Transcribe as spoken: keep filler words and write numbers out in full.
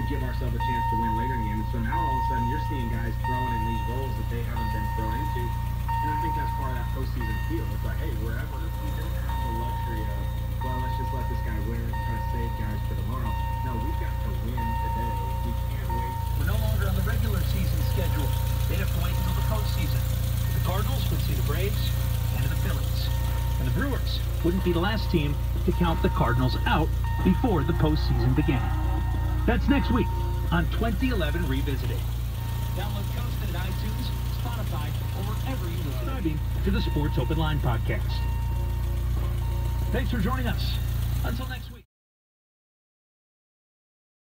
give ourselves a chance to win later in the game. And so now all of a sudden you're seeing guys throwing in these roles that they haven't been thrown into. And I think that's part of that postseason feel. It's like, hey, wherever we don't have the luxury of, well, let's just let this guy win and try to save guys for tomorrow. No, we've got to win today. We can't wait. We're no longer on the regular season schedule. They'd have to wait until the postseason. The Cardinals would see the Braves and the Phillies. And the Brewers wouldn't be the last team to count the Cardinals out before the postseason began. That's next week on twenty eleven Revisited. Download Coastin at iTunes, Spotify, or wherever you listen to the Sports Open Line podcast. Thanks for joining us. Until next